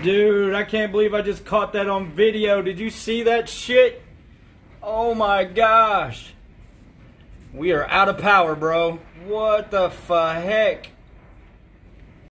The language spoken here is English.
Dude, I can't believe I just caught that on video. Did you see that shit? Oh my gosh. We are out of power, bro. What the heck?